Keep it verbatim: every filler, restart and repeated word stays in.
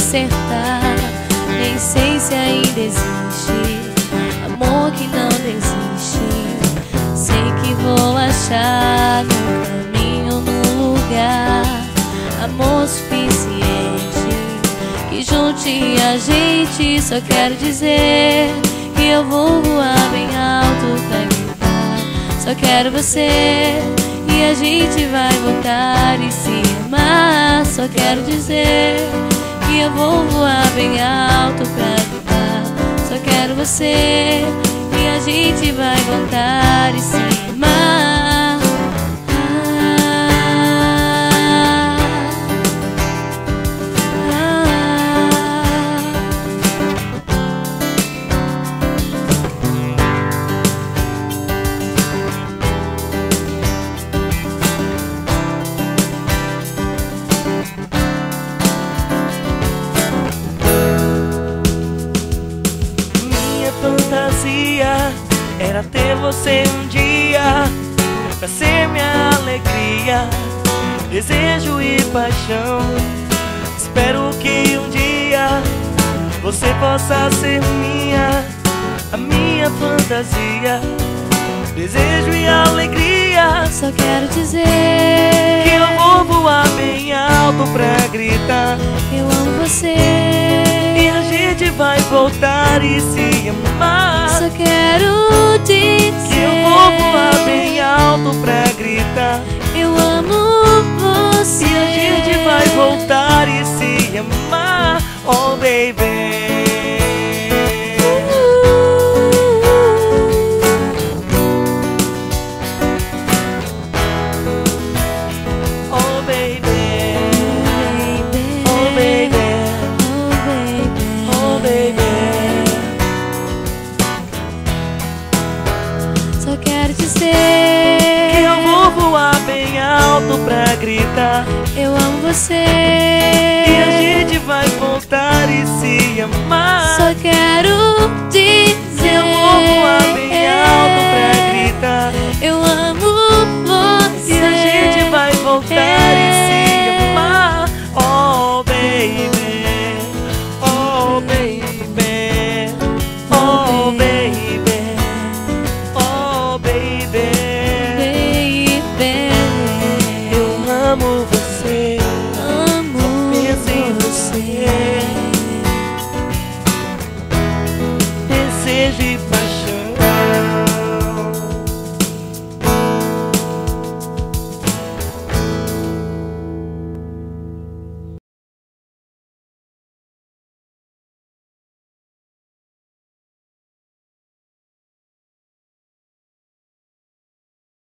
acertar. Nem sei se ainda existe amor que não desiste. Sei que vou achar no caminho, no lugar, amor suficiente que junte a gente. Só quero dizer que eu vou voar bem alto pra gritar. Só quero você e a gente vai voltar e se amar. Só quero dizer que eu vou voar bem alto pra gritar. Só quero você e a gente vai voltar e se amar. Era ter você um dia pra ser minha alegria, desejo e paixão. Espero que um dia você possa ser minha, a minha fantasia, desejo e alegria. Só quero dizer que eu vou voar bem alto pra gritar. Eu amo você e a gente vai voltar e se amar. Só quero dizer que eu vou voar bem alto pra gritar. Eu amo você e a gente vai voltar e se amar. Oh baby, que eu vou voar bem alto pra gritar. Eu amo você e a gente vai voltar e se amar. Só quero dizer que eu vou voar bem